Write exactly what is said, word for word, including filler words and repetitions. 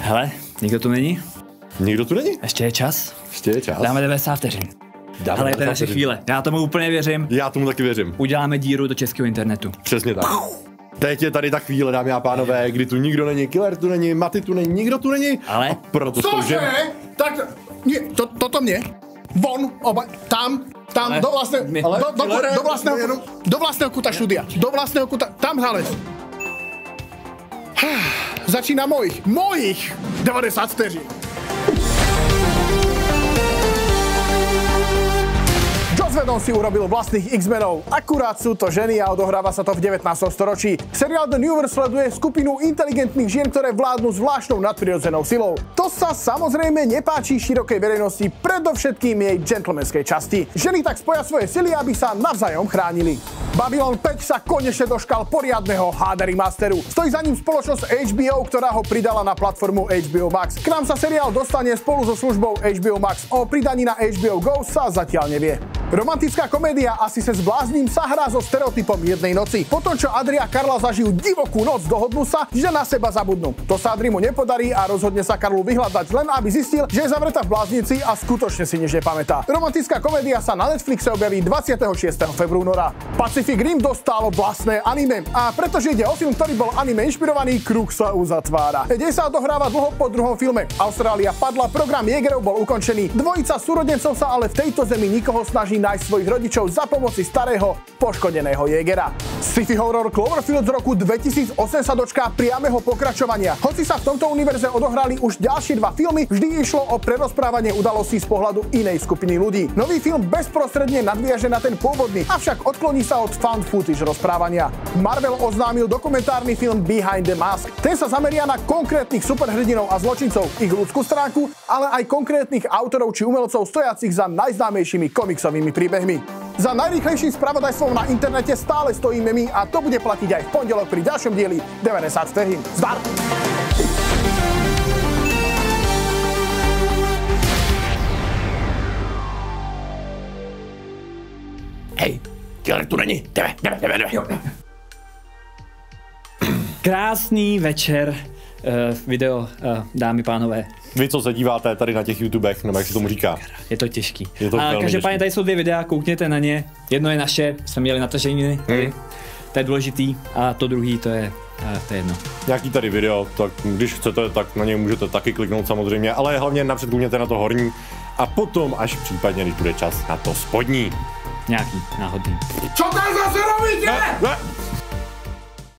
Hele, nikdo tu není? Nikdo tu není? Ještě je čas? Ještě je čas. Dáme devadesát vteřin. Dáme Hele, to je naše chvíle. Já tomu úplně věřím. Já tomu taky věřím. Uděláme díru do českého internetu. Přesně tak. Teď je tady ta chvíle, dámy a pánové, kdy tu nikdo není, Killer tu není, Maty tu není, nikdo tu není. Ale? A proto Cože? Tak, nie, to, toto mě. Von, oba, tam, tam, Ale, do vlastného, my, do, do, do, Killere, do vlastného, jenom... do vlastného kuta štúdia. Do vlastného kuta, tam zález. Začíná mojich, mojich devadesát vteřin. Joss Whedon si urobil vlastných X-menov. Akurát sú to ženy a odohráva sa to v devätnástom storočí. Seriál The Universe sleduje skupinu inteligentných žien, ktoré vládnu zvláštnou nadprirodzenou silou. To sa samozrejme nepáči širokej verejnosti, predovšetkým jej gentlemanskej časti. Ženy tak spoja svoje sily, aby sa navzájom chránili. Babylon päť sa konečne doškal poriadneho há dé remasteru. Stojí za ním spoločnosť há bé ó, ktorá ho pridala na platformu há bé ó Max. K nám sa seriál dostane spolu so službou há bé ó Max. O pridaní na há bé ó Go sa zatiaľ nevie. Romantická komédia Asi se zblázním sa hrá so stereotypom jednej noci. Potom, čo Adri a Karla zažijú divokú noc, dohodnú sa, že na seba zabudnú. To sa Adrimu nepodarí a rozhodne sa Karlu vyhľadať, len aby zistil, že je zavretá v bláznici a skutočne si nič nepamätá. Romantická komédia sa na Netflixe objaví dvadsiateho šiesteho februára. Pacific Rim dostalo vlastné anime. A pretože ide o film, ktorý bol anime inšpirovaný, kruh sa uzatvára. Dej sa odohráva dlho po druhom filme. Austrália padla, program Jägerov bol ukončený. Dvojica súrodencov sa ale v tejto zemi nikoho snaží nájsť svojich rodičov za pomoci starého, poškodeného Jägera. Sci-fi horror Cloverfield z roku dvetisícosem sa dočká priameho pokračovania. Hoci sa v tomto univerze odohrali už ďalšie dva filmy, vždy išlo o prerozprávanie udalostí z pohľadu inej skupiny ľudí. Nový film bezprostredne nadviaže na ten pôvodný, avšak odkloní sa od found footage rozprávania. Marvel oznámil dokumentárny film Behind the Mask. Ten sa zameria na konkrétnych superhrdinov a zločincov, ich ľudskú stránku, ale aj konkrétnych autorov či umelcov stojacich za najznámejšími komiksovými príbehmi. Za najrýchlejším spravodajstvom na internete stále stojíme my a to bude platiť aj v pondelok pri ďalšom dieli devadesát vteřin. Zdar! Hej, Killer tu není, jdeme, jdeme, jdeme, jdeme. Krásný večer, uh, video, uh, dámy, pánové. Vy, co se díváte tady na těch YouTubech, nebo jak se tomu říká. Je to těžký. Je to a každopádně tady jsou dvě videa, koukněte na ně. Jedno je naše, jsme měli nataženiny, hmm. to je důležitý, a to druhý, to je, uh, to je jedno. Nějaký tady video, tak když chcete, tak na něj můžete taky kliknout samozřejmě, ale hlavně napřed koukněte na to horní a potom až případně, když bude čas, na to spodní. Nějaký náhodný. Čo tam zase robíte? Ne, ne.